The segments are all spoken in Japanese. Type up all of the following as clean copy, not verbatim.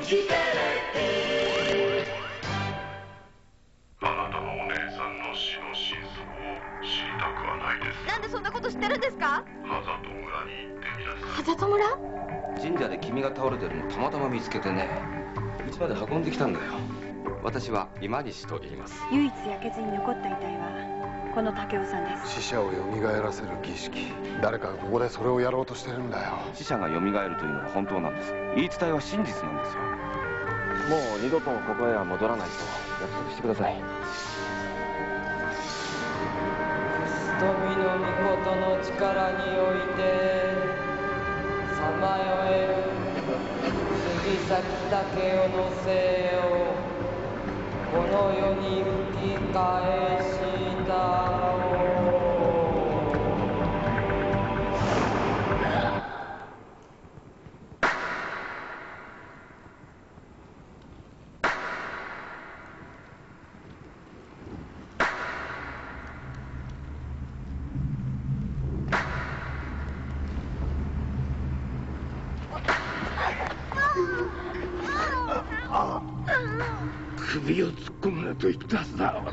あなたのお姉さんの死の真相を知りたくはないです。 なんでそんなこと知ってるんですか？ ハザト村に行ってみなさい。 ハザト村？ 神社で君が倒れてるのたまたま見つけてね、家まで運んできたんだよ。私は今西と言います。 唯一焼けずに残った遺体はこの武雄さんです。 死者を蘇らせる儀式、誰かがここでそれをやろうとしてるんだよ。 死者が蘇るというのは本当なんです。言い伝えは真実なんですよ。もう二度とここへは戻らないと約束してください。 富の御事の力においてさまよえる杉咲竹を乗せよこの世に吹き返した首を突っ込むなと言ったはずだ。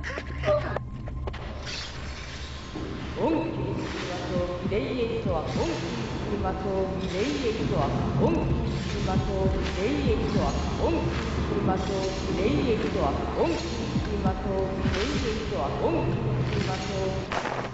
オンキリスマとギレイエイトはオンキリスマとギレイエイトはオンキリスマとギレイエイトはオンキリスマとギレイエイトはオンキリスマとギレイエイトはオンキリスマと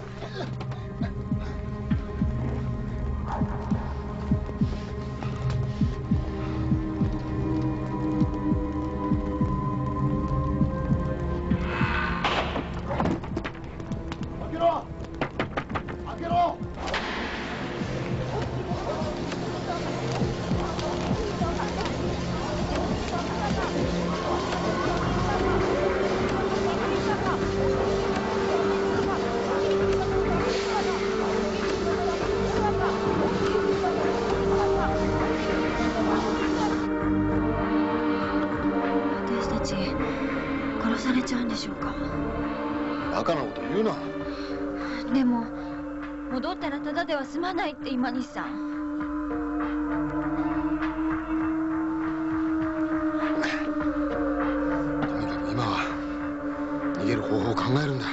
殺されちゃうんでしょうか。 バカなこと言うな。 でも戻ったらただでは済まないって今西さん。 とにかく今は逃げる方法を考えるんだ。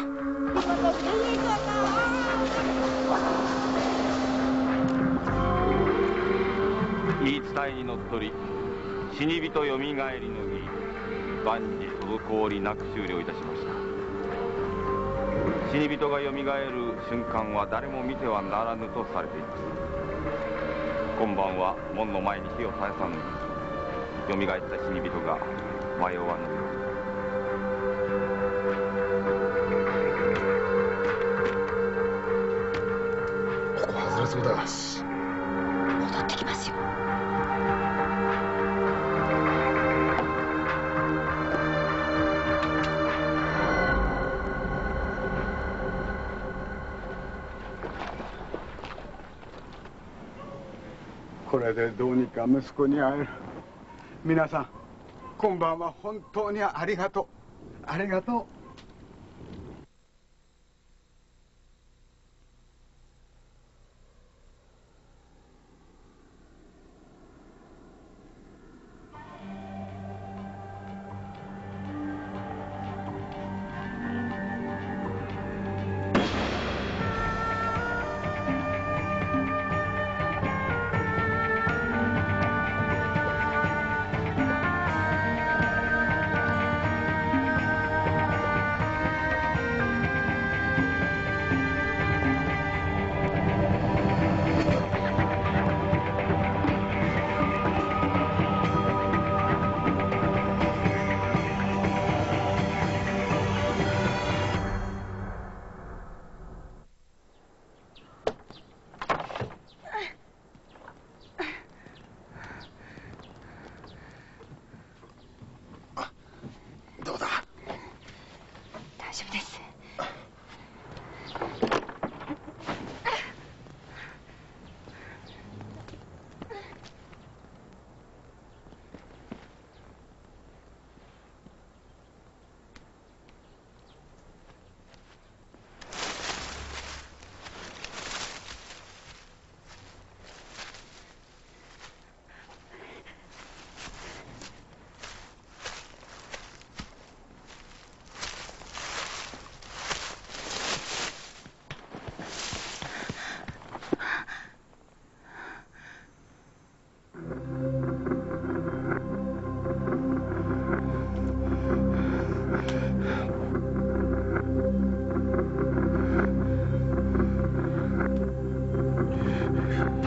言い伝えにのっとり死に人よみがえりの儀万事滞りなく終了いたしました。死に人がよみがえる瞬間は誰も見てはならぬとされています。今晩は門の前に火を絶やさぬよみがえった死に人が迷わぬように。 ここ外れそうだ。 戻ってきますよ。 これでどうにか息子に会える。皆さん今晩は本当にありがとう。ありがとう。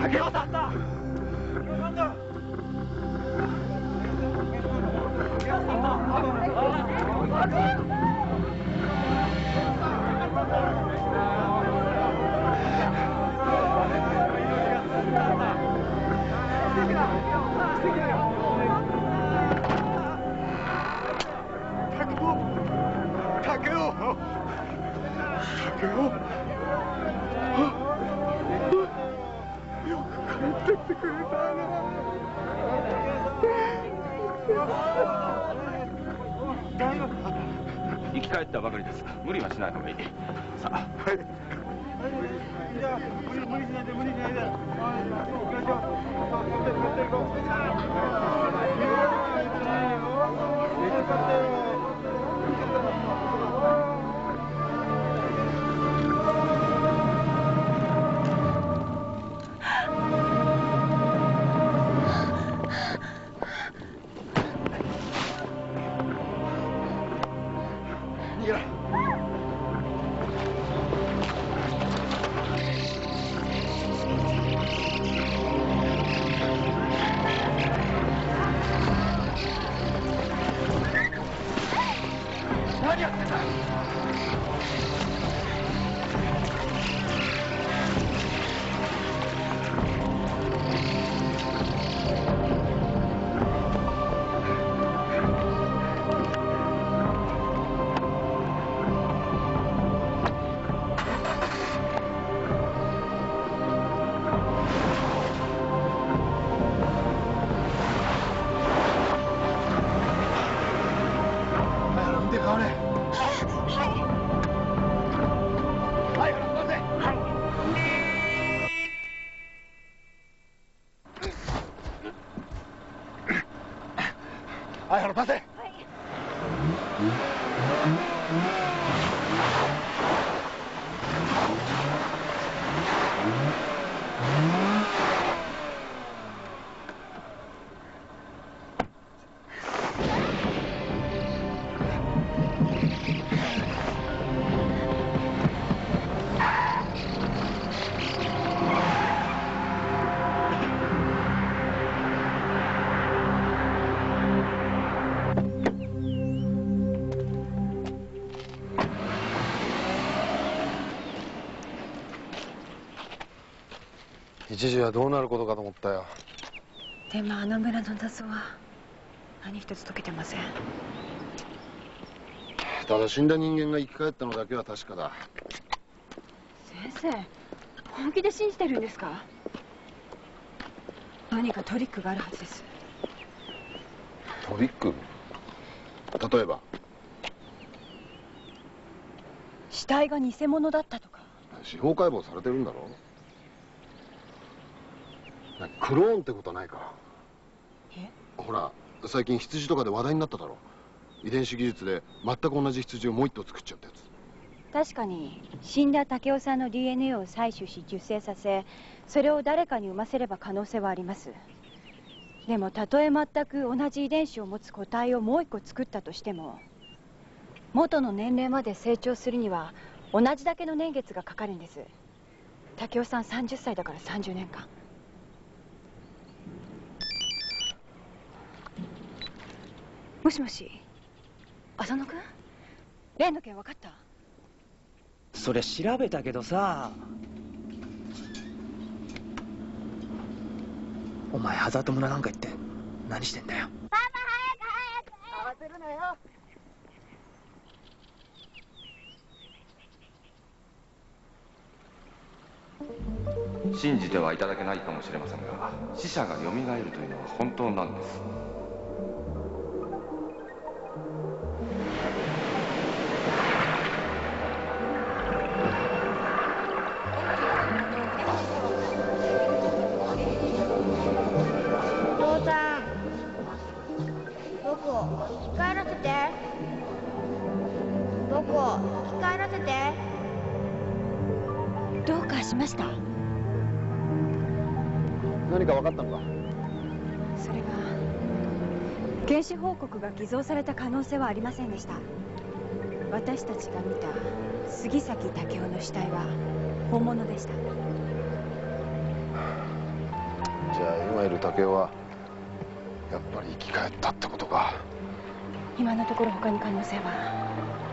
竹雄さんだ。 生き返ったばかりです。無理はしない方がいい。さあ。はい。じゃあ無理しないで無理しないで。行きましょ逃げろ。何やってんだ。相原出せ。 一時はどうなることかと思ったよ。 でもあの村の謎は何一つ解けてません。 ただ死んだ人間が生き返ったのだけは確かだ。 先生、本気で信じてるんですか？何かトリックがあるはずです。 トリック？例えば死体が偽物だったとか。 司法解剖されてるんだろ。クローンってことはないか。 え？ ほら最近羊とかで話題になっただろ。遺伝子技術で全く同じ羊をもう一頭作っちゃったやつ。 確かに死んだ竹雄さんの DNA を採取し受精させ、それを誰かに産ませれば可能性はあります。でもたとえ全く同じ遺伝子を持つ個体をもう一個作ったとしても、元の年齢まで成長するには同じだけの年月がかかるんです。竹雄さん30歳だから30年間。もしもし、浅野君？例の件分かった？ そりゃ調べたけどさ。お前ハザード村なんか行って何してんだよ。 パパ早く慌てるなよ。 信じてはいただけないかもしれませんが、死者が蘇るというのは本当なんです。 お父さん、僕を生き返らせて。僕を生き返らせて。 どうかしました？ 何か分かったのか？ それが原始報告が偽造された可能性はありませんでした。私たちが見た杉崎武雄の死体は本物でした。 武雄はやっぱり生き返ったってことか。 今のところ他に可能性は。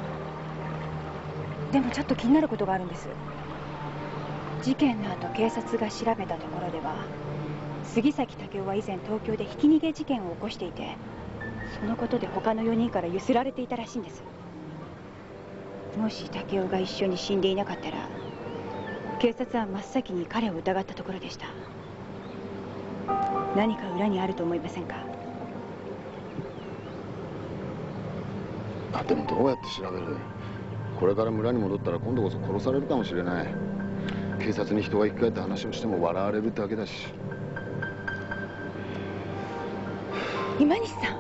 でもちょっと気になることがあるんです。事件の後警察が調べたところでは杉崎武雄は以前東京でひき逃げ事件を起こしていて、そのことで他の4人からゆすられていたらしいんです。もし武雄が一緒に死んでいなかったら警察は真っ先に彼を疑ったところでした。何か裏にあると思いませんか？ でもどうやって調べる？これから村に戻ったら今度こそ殺されるかもしれない。警察に人が生き返った話をしても笑われるだけだし。 今西さん、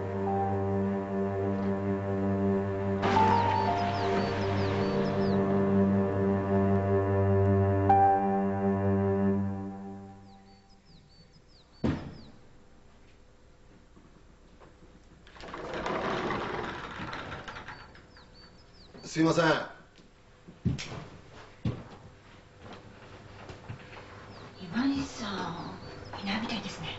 すいません。 今西さんいないみたいですね。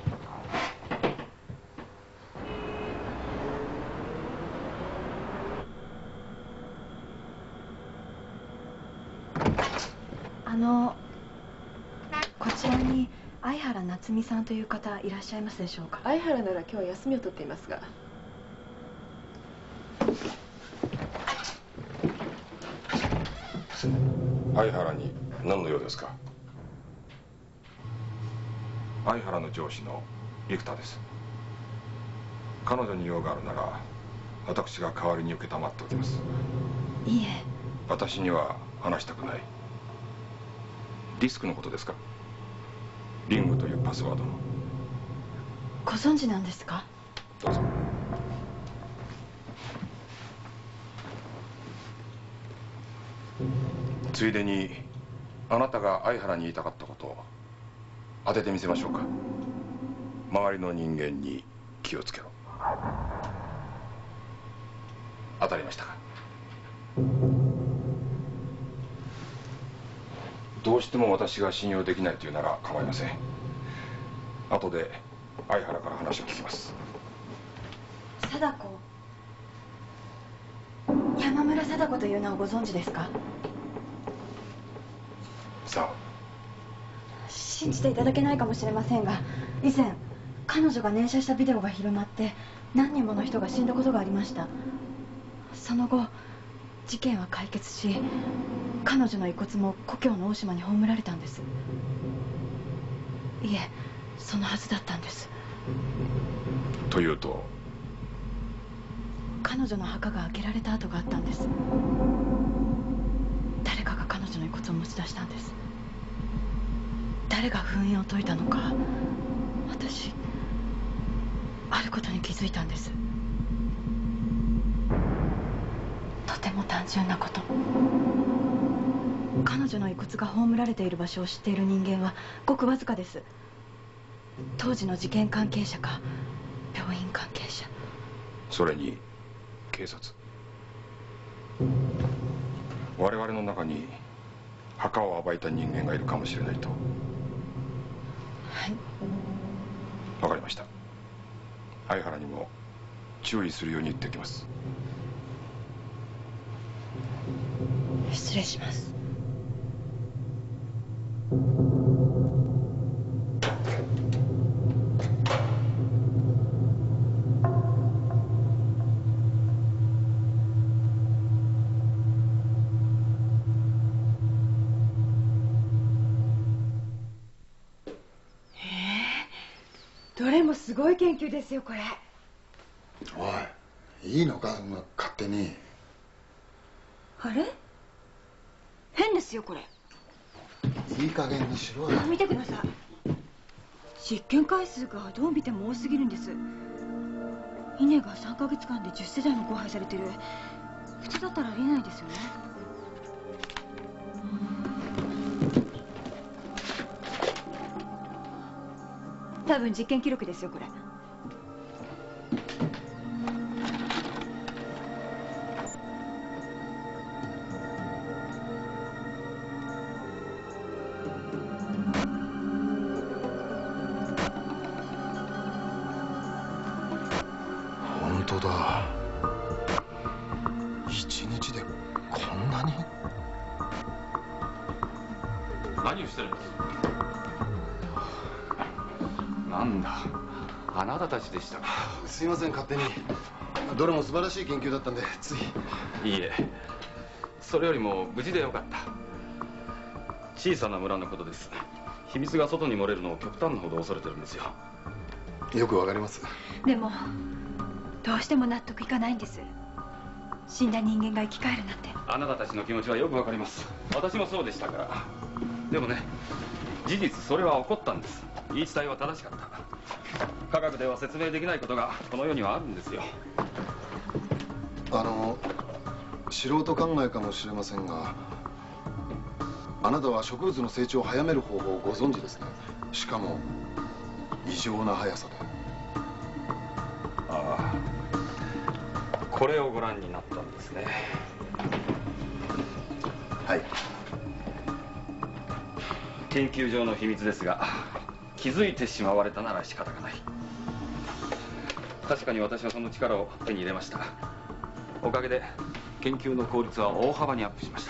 こちらに相原夏美さんという方いらっしゃいますでしょうか？ 相原なら今日休みを取っていますが。 相原に何の用ですか？相原の上司の生田です。彼女に用があるなら私が代わりに承っておきます。 いいえ。 私には話したくない。リスクのことですか？リングというパスワードの。 ご存知なんですか？ どうぞ。ついでにあなたが相原に言いたかったことを当ててみせましょうか。周りの人間に気をつけろ。当たりましたか？どうしても私が信用できないというなら構いません。後で相原から話を聞きます。 貞子、山村貞子という名をご存知ですか？ さあ、 信じていただけないかもしれませんが、以前彼女が念写したビデオが広まって何人もの人が死んだことがありました。その後事件は解決し、彼女の遺骨も故郷の大島に葬られたんです。いえ、そのはずだったんです。 というと？ 彼女の墓が開けられた跡があったんです。誰かが彼女の遺骨を持ち出したんです。誰が封印を解いたのか、私あることに気づいたんです。とても単純なこと。彼女の遺骨が葬られている場所を知っている人間はごくわずかです。当時の事件関係者か病院関係者、 それに警察。我々の中に墓を暴いた人間がいるかもしれないと。 はい、 わかりました。相原にも注意するように言っておきます。 失礼します。 どれもすごい研究ですよ、これ。 おい、いいのか、そんな勝手に。 あれ？変ですよ、これ。 いい加減にしろよ。 見てください。実験回数がどう見ても多すぎるんです。稲が3ヶ月間で10世代も交配されてる。普通だったらありえないですよね。多分実験記録ですよ、これ。 当だ。一日でこんなに。 何をしてるんです？なんだ、あなたたちでしたか。 すいません、勝手に。どれも素晴らしい研究だったんでつい。 いいえ、それよりも無事でよかった。小さな村のことです。秘密が外に漏れるのを極端なほど恐れてるんですよ。 よくわかります。 でもどうしても納得いかないんです。死んだ人間が生き返るなんて。 あなたたちの気持ちはよくわかります。私もそうでしたから。でもね、事実それは起こったんです。言い伝えは正しかった。科学では説明できないことがこの世にはあるんですよ。 素人考えかもしれませんが、あなたは植物の成長を早める方法をご存知ですね。しかも異常な速さで。 ああ、これをご覧になったんですね。 はい。 研究上の秘密ですが、気づいてしまわれたなら仕方がない。確かに私はその力を手に入れました。おかげで研究の効率は大幅にアップしました。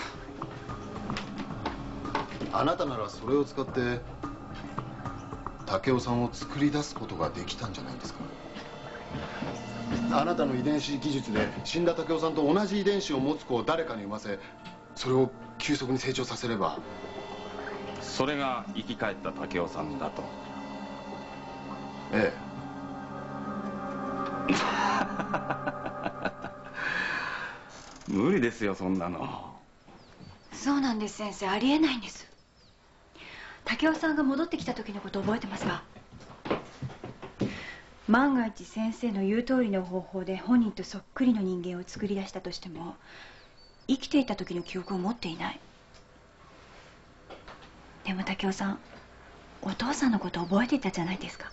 あなたならそれを使って武雄さんを作り出すことができたんじゃないですか。あなたの遺伝子技術で死んだ武雄さんと同じ遺伝子を持つ子を誰かに産ませ、それを急速に成長させれば。 それが生き返った武雄さんだと。 ええ。 無理ですよ、そんなの。 そうなんです、先生。ありえないんです。武雄さんが戻ってきた時のこと覚えてますか？万が一先生の言う通りの方法で本人とそっくりの人間を作り出したとしても、生きていた時の記憶を持っていない。でも武雄さん、お父さんのこと覚えていたじゃないですか。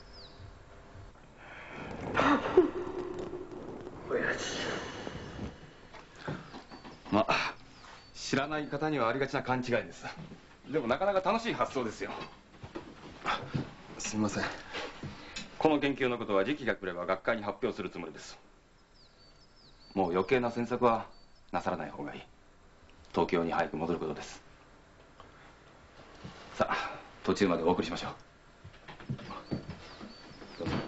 まあ、知らない方にはありがちな勘違いです。でもなかなか楽しい発想ですよ。 すみません。 この研究のことは時期が来れば学会に発表するつもりです。もう余計な詮索はなさらない方がいい。東京に早く戻ることです。さあ、途中までお送りしましょう。どうぞ。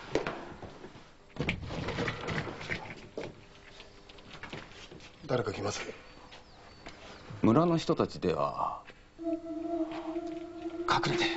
誰か来ます？ 村の人たちでは。隠れて。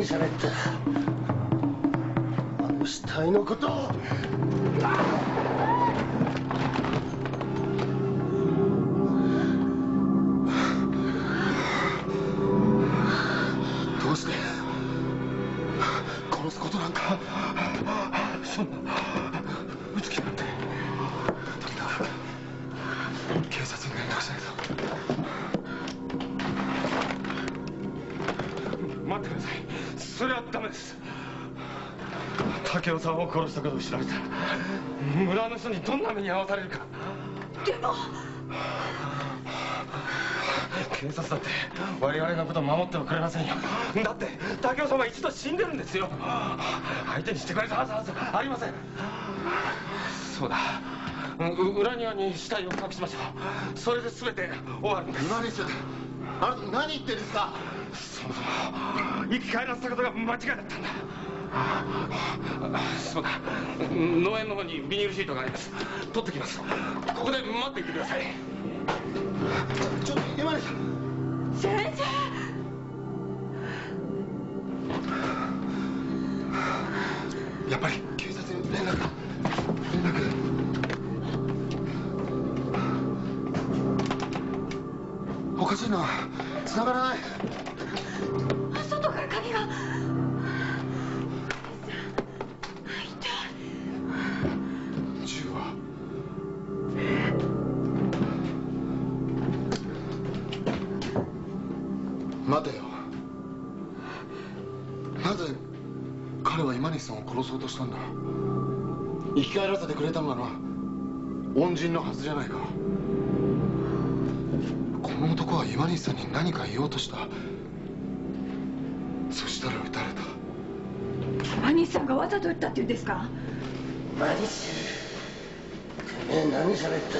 何喋ったあの死体のことを。 どうして殺すことなんか。そんな打つ気なんて。とにかく警察に連絡しないと。 待ってください。それはダメです。武雄さんを殺したことを知られたら村の人にどんな目に遭わされるか。 でも警察だって我々のことを守ってはくれませんよ。だって武雄さんは一度死んでるんですよ。相手にしてくれたはずありません。そうだ、裏庭に死体を隠しましょう。それで全て終わるんです。 今西さん、あなた何言ってるんですか。 そもそも生き返らせたことが間違いだったんだ。そうだ、農園の方にビニールシートがあります。取ってきます。ここで待っていてください。 ちょっと今西さん。 先生。 やっぱり警察に連絡。おかしいな、繋がらない。 外から鍵が。 銃は。待てよ。なぜ彼は今西さんを殺そうとしたんだ。生き返らせてくれたのなら恩人のはずじゃないか。この男は今西さんに何か言おうとした。そしたら撃たれた。 今西さんがわざと撃ったって言うんですか。 何してる。てめえ何喋った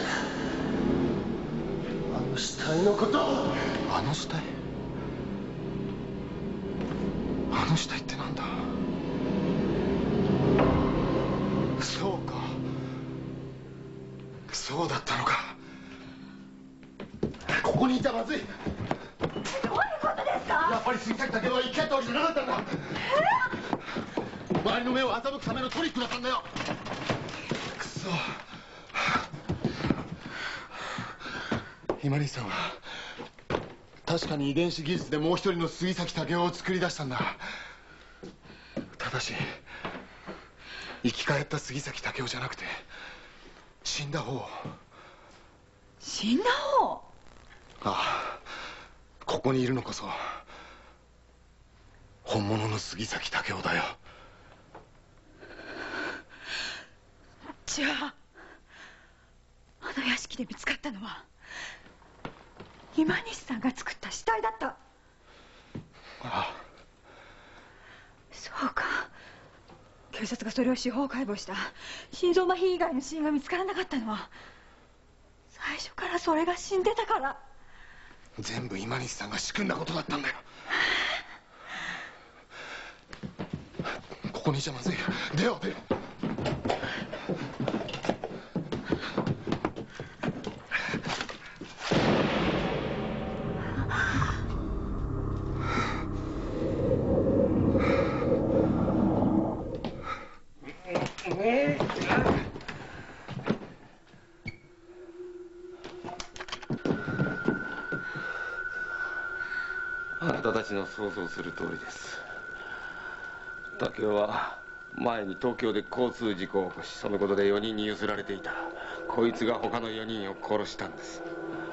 あの死体のことを。 あの死体。あの死体ってなんだ。そうか、そうだったのか。ここにいたらまずい。 どういうことですか。 やっぱり杉崎武雄は生き返ったわけじゃなかったんだ。周りの目を欺くためのトリックだったんだよ。くそ。今西さんは確かに遺伝子技術でもう一人の杉崎武雄を作り出したんだ。ただし生き返った杉崎武雄じゃなくて死んだ方。 死んだ方。 ああ、ここにいるのこそ本物の杉崎武雄だよ。 じゃああの屋敷で見つかったのは今西さんが作った死体だった。 ああ、 そうか。警察がそれを司法解剖した心臓麻痺以外の死因が見つからなかったのは最初からそれが死んでたから。 全部今西さんが仕組んだことだったんだよ。ここにいちゃまずい。出よう出よう。 あなたたちの想像する通りです。武雄は前に東京で交通事故を起こし、そのことで4人にゆすられていた。こいつが他の4人を殺したんです。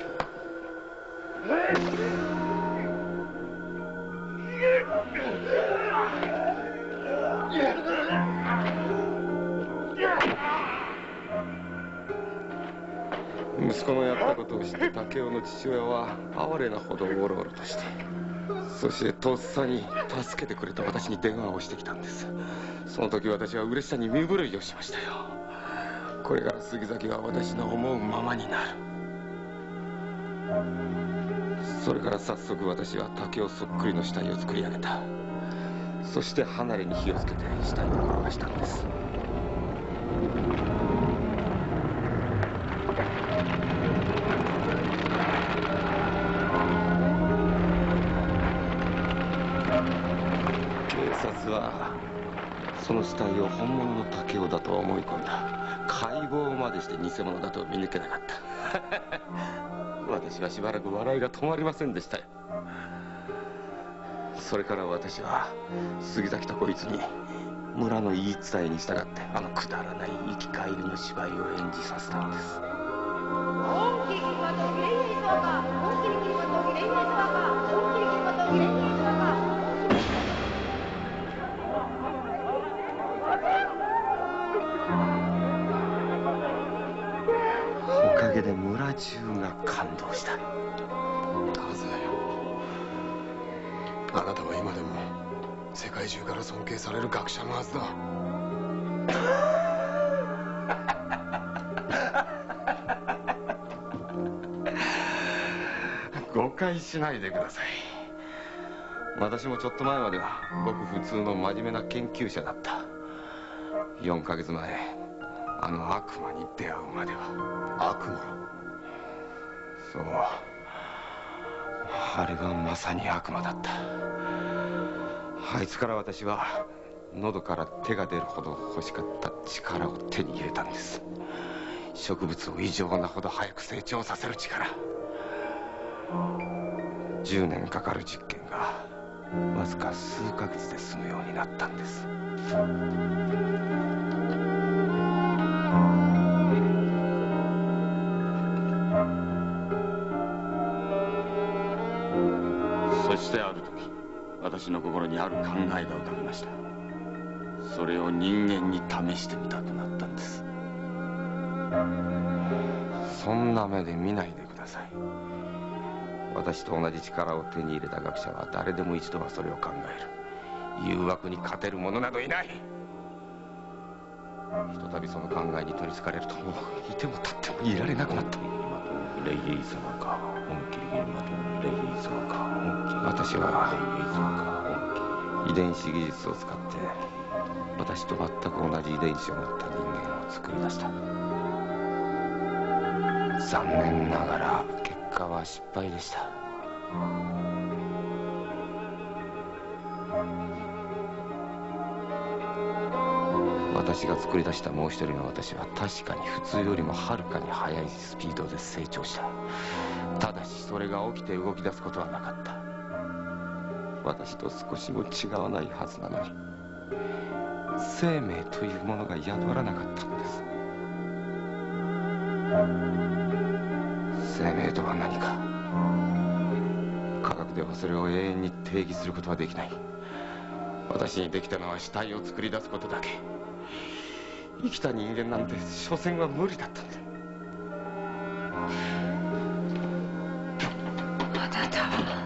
息子のやったことを知って武雄の父親は哀れなほどおろおろとして、そしてとっさに助けてくれた私に電話をしてきたんです。その時私は嬉しさに身震いをしましたよ。これから杉崎は私の思うままになる。それから早速私は武雄そっくりの死体を作り上げた。そして離れに火をつけて死体を転がしたんです。警察はその死体を本物の竹雄だと思い込んだ。解剖までして偽物だと見抜けなかった私はしばらく笑いが止まりませんでしたよ。それから私は杉崎とこいつに村の言い伝えに従ってあのくだらない生き返りの芝居を演じさせたんです。おかげで村中が感動した。 なぜあなたは今でも世界中から尊敬される学者のはずだ。 誤解しないでください。私もちょっと前まではごく普通の真面目な研究者だった。4ヶ月前あの悪魔に出会うまでは。 悪魔？ そう、あれがまさに悪魔だった。あいつから私は喉から手が出るほど欲しかった力を手に入れたんです。植物を異常なほど早く成長させる力。10年かかる実験がわずか数ヶ月で済むようになったんです。 そしてある時、私の心にある考えが浮かびました。それを人間に試してみたくなったんです。 そんな目で見ないでください。私と同じ力を手に入れた学者は誰でも一度はそれを考える。誘惑に勝てる者などいない。ひとたびその考えに取りつかれるともういても立ってもいられなくなった。 レイエイ様か本気で言うまとレイエイ様か本気。 私は遺伝子技術を使って私と全く同じ遺伝子を持った人間を作り出した。残念ながら結果は失敗でした。私が作り出したもう一人の私は確かに普通よりもはるかに速いスピードで成長した。ただしそれが起きて動き出すことはなかった。私と少しも違わないはずなのに生命というものが宿らなかったのです。生命とは何か。科学ではそれを永遠に定義することはできない。私にできたのは死体を作り出すことだけ。生きた人間なんて所詮は無理だったんだ。 あなたは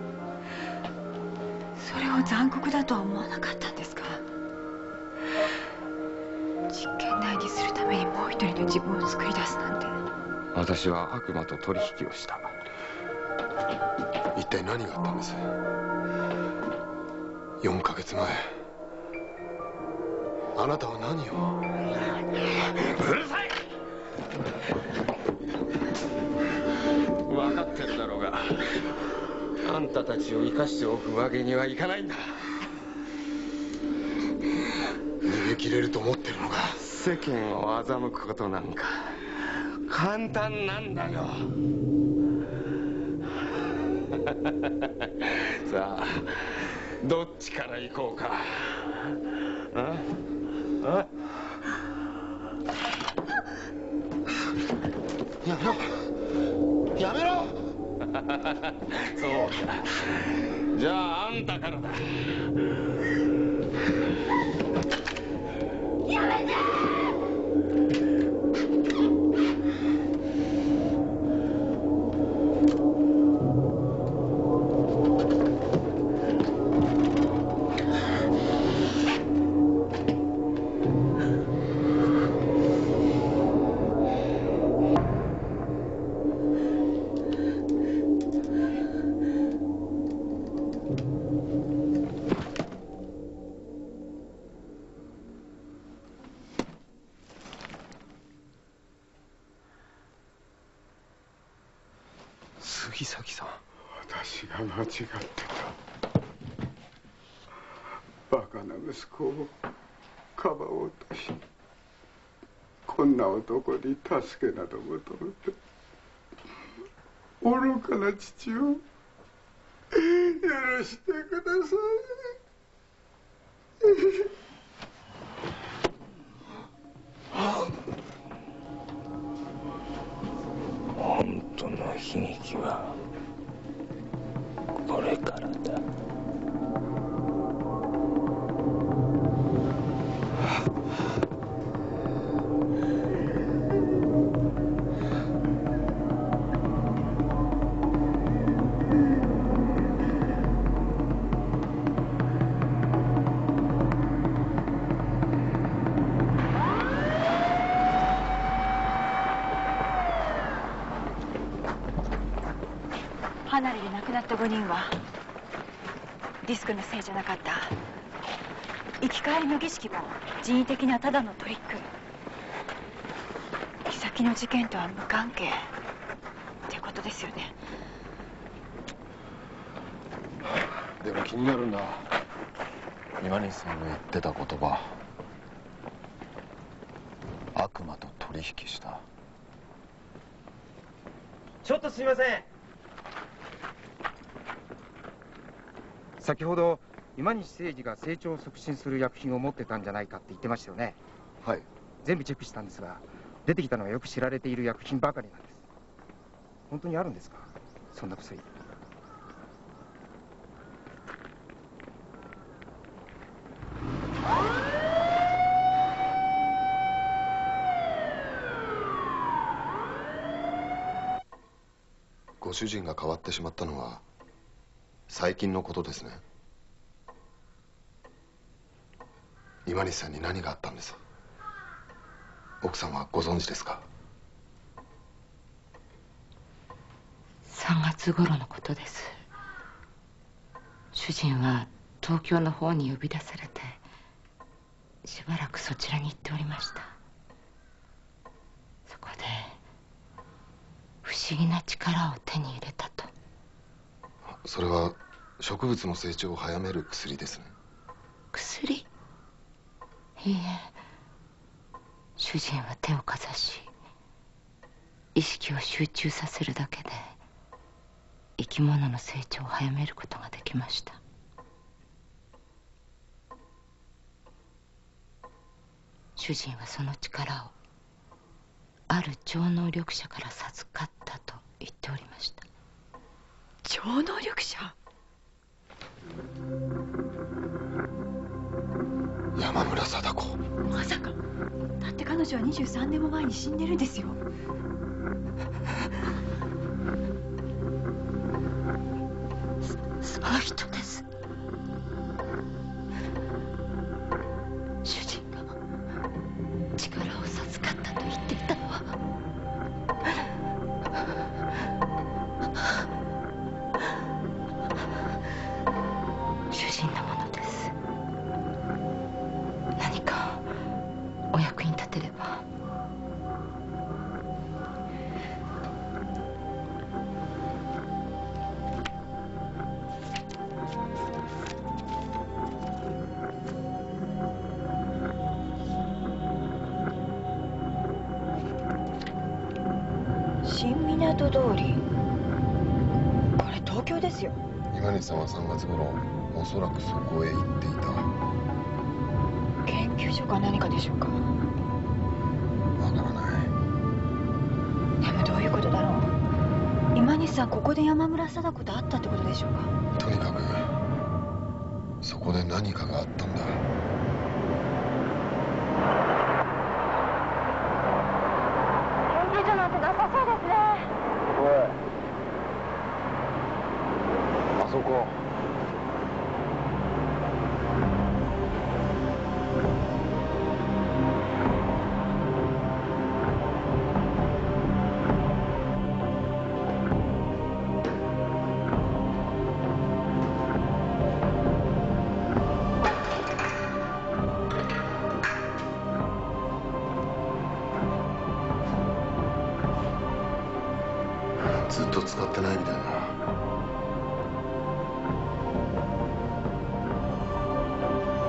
それを残酷だとは思わなかったんですか？実験台にするためにもう一人の自分を作り出すなんて。 私は悪魔と取引をした。 一体何があったんです？4ヶ月前あなたは何を？ うるさい！分かってるだろうが、あんたたちを生かしておくわけにはいかないんだ。 逃げ切れると思ってるのか？ 世間を欺くことなんか簡単なんだよ。さあどっちから行こうか。 やめろやめろそうか。じゃああんたからだ。 やめて！ 杉崎さん。 私が間違ってた。 バカな息子をかばおうとし、こんな男に助けなど求めて、愚かな父を許してください。 本当の悲劇はこれからだ。 離れで亡くなった5人はディスクのせいじゃなかった。生き返りの儀式も人為的なただのトリック。木崎の事件とは無関係ってことですよね。 でも気になるんだ。今西さんの言ってた言葉、悪魔と取引した。 ちょっとすいません。先ほど今西誠司が成長を促進する薬品を持ってたんじゃないかって言ってましたよね。 はい。 全部チェックしたんですが、出てきたのはよく知られている薬品ばかりなんです。本当にあるんですか、そんな薬。 ご主人が変わってしまったのは最近のことですね。今西さんに何があったんです？奥さんはご存知ですか ？3月頃のことです。主人は東京の方に呼び出されてしばらくそちらに行っておりました。そこで不思議な力を手に入れたと。 それは植物の成長を早める薬ですね。 薬？いいえ、主人は手をかざし意識を集中させるだけで生き物の成長を早めることができました。主人はその力をある超能力者から授かったと言っておりました。 超能力者？ 山村貞子。 まさか。だって彼女は23年も前に死んでるんですよ。 その人です。主人が力を授かったと言っていたのは主人のものです。何かお役に立てれば。 新港通り。これ東京ですよ。 今西さんは3月頃おそらくそこへ行っていた。 研究所か何かでしょうか。 わからない。 でもどういうことだろう。今西さんここで山村貞子と会ったってことでしょうか。 とにかくそこで何かがあったんだ。 研究所なんてなさそうですね。 おい、あそこ。ずっと使ってないみたいだ。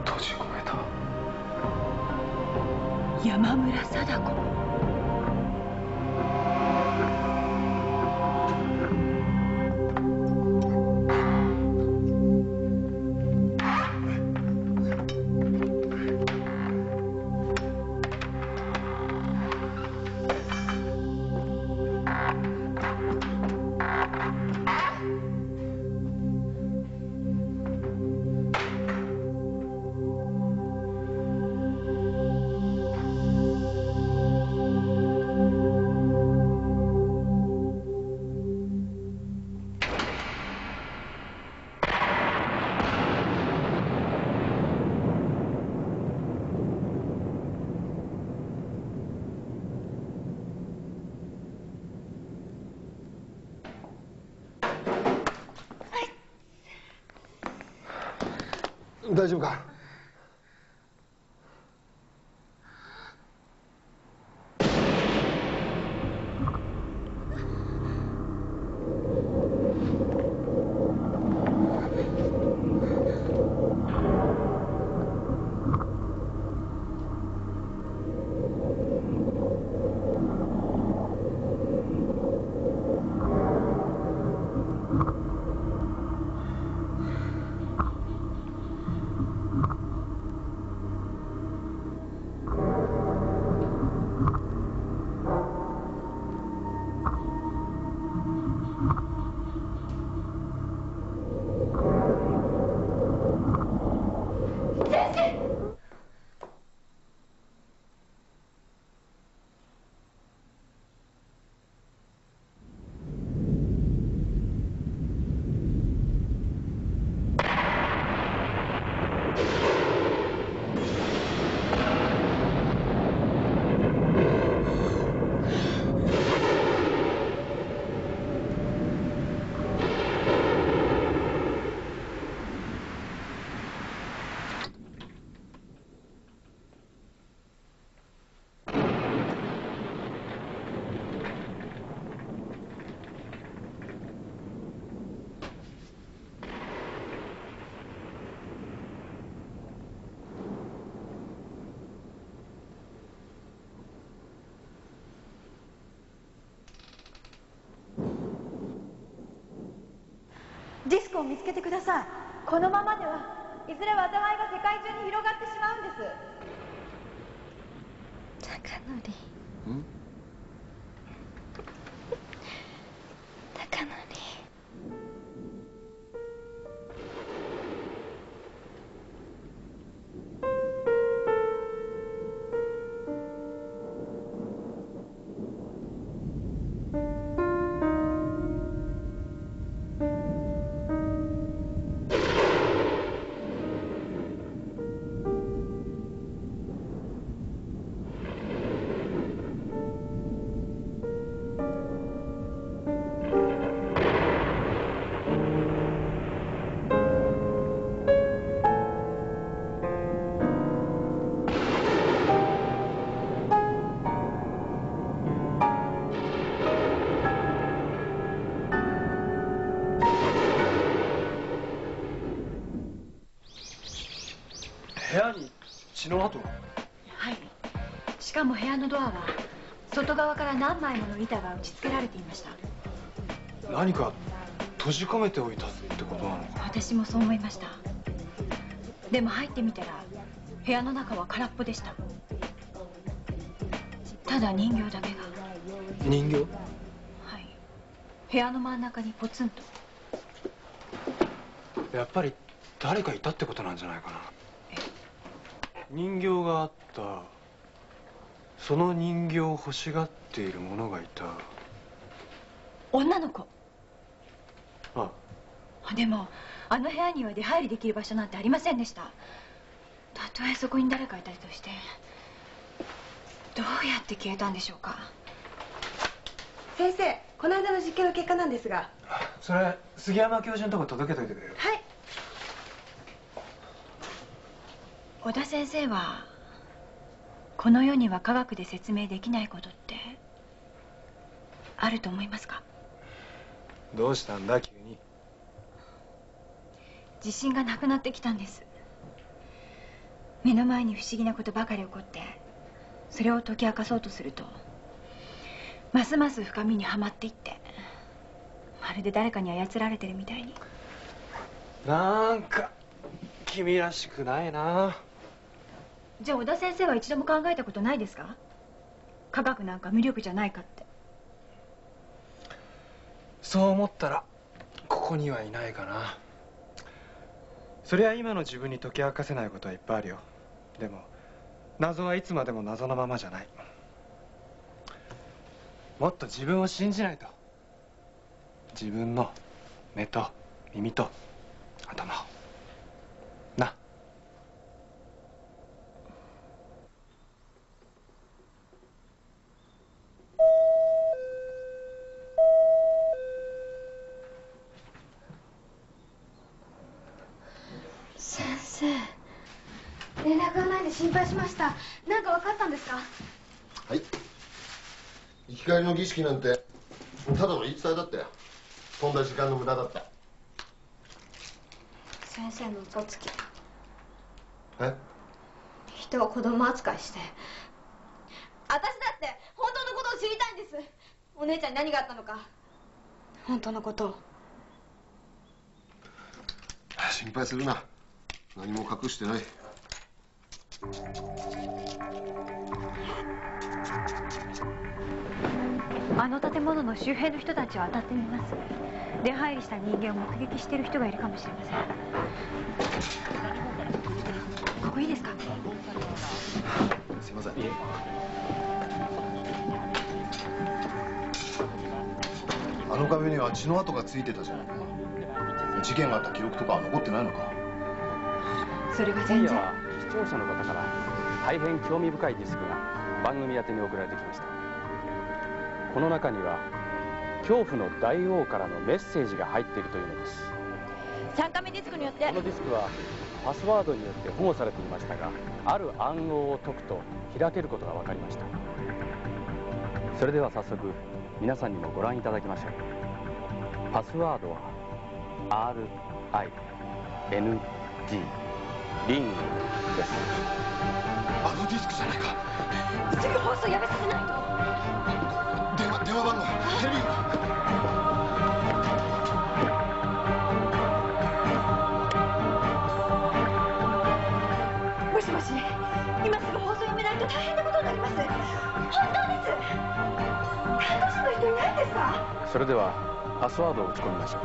閉じ込めた。 山村貞子。 大丈夫か？ ディスクを見つけてください。このままではいずれ災いが世界中に広がってしまうんです。 貴則。貴則。 部屋に血の跡が？ はい。しかも部屋のドアは外側から何枚もの板が打ち付けられていました。 何か閉じ込めておいたってことなのかな？ 私もそう思いました。でも入ってみたら部屋の中は空っぽでした。ただ人形だけが。 人形？ はい。部屋の真ん中にポツンと。 やっぱり誰かいたってことなんじゃないかな。人形があった。その人形を欲しがっている者がいた。 女の子。 ああ。でもあの部屋には出入りできる場所なんてありませんでした。たとえそこに誰かいたりとしてどうやって消えたんでしょうか。 先生、この間の実験の結果なんですが。 それ杉山教授のとこ届けといてくれる？ はい。 小田先生はこの世には科学で説明できないことってあると思いますか？ どうしたんだ急に。 自信がなくなってきたんです。 目の前に不思議なことばかり起こって、それを解き明かそうとするとますます深みにはまっていって、まるで誰かに操られてるみたいに。 なんか君らしくないな。 じゃあ小田先生は一度も考えたことないですか？科学なんか無力じゃないかって。 そう思ったらここにはいないかな。そりゃ今の自分に解き明かせないことはいっぱいあるよ。でも謎はいつまでも謎のままじゃない。もっと自分を信じないと。自分の目と耳と頭をな。 先生、連絡がないで心配しました。何か分かったんですか？ はい。生き返りの儀式なんてただの言い伝えだったよ。とんだ時間の無駄だった。 先生の嘘つき。 え？ 人を子供扱いして。私だって本当のことを知りたいんです。お姉ちゃんに何があったのか、本当のことを。 心配するな。何も隠してない。 あの建物の周辺の人たちを当たってみます。出入りした人間を目撃している人がいるかもしれません。 ここいいですか？ すいません。あの壁には血の跡がついてたじゃないか。事件があった記録とかは残ってないのか？ それが全然。 今夜は視聴者の方から大変興味深いディスクが番組宛てに送られてきました。この中には恐怖の大王からのメッセージが入っているというのです。 3カメディスクによってこのディスクはパスワードによって保護されていましたが、ある暗号を解くと開けることが分かりました。それでは早速皆さんにもご覧いただきましょう。パスワードは RING リングです。 あのディスクじゃないか。 すぐ放送やめさせないと。 電話番号、テレビ。 もしもし、今すぐ放送やめないと大変なことになります。本当です。担当者の人いないんですか？ それではパスワードを打ち込みましょう。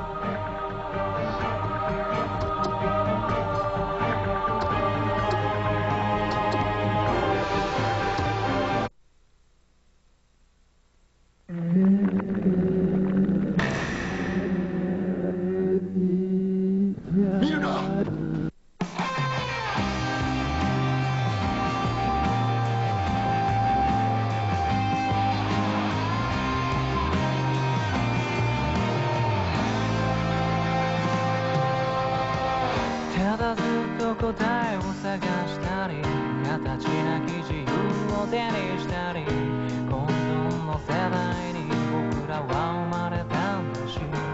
見るな。 ただずっと答えを探したり、形なき自由を手にしたり、混沌の世代に僕らは生まれたんだし、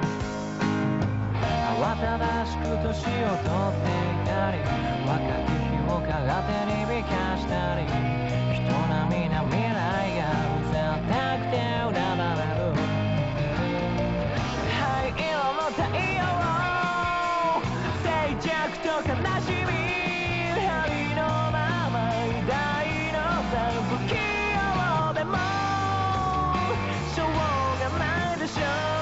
慌ただしく年を取っていたり、若き日を鏡に美化したり、人並みな未来がうざったくてうなだれる灰色の太陽、静寂と悲しみ、針のまま偉大のさ不器用でもしょうがないでしょう。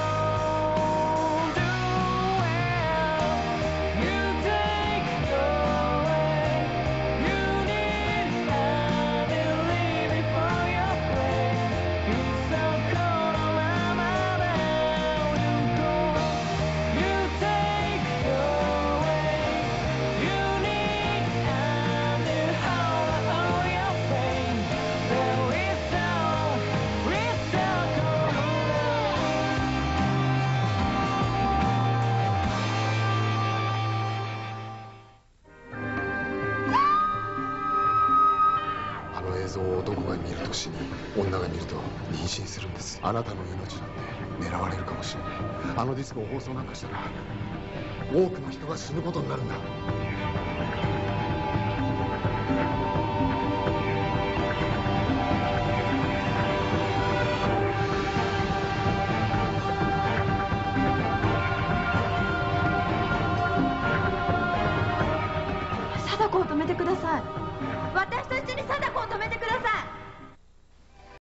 男が見ると死に、女が見ると妊娠するんです。あなたの命なんて狙われるかもしれない。あのディスクを放送なんかしたら多くの人が死ぬことになるんだ。 貞子を止めてください。 私と一緒に貞子を止めてください。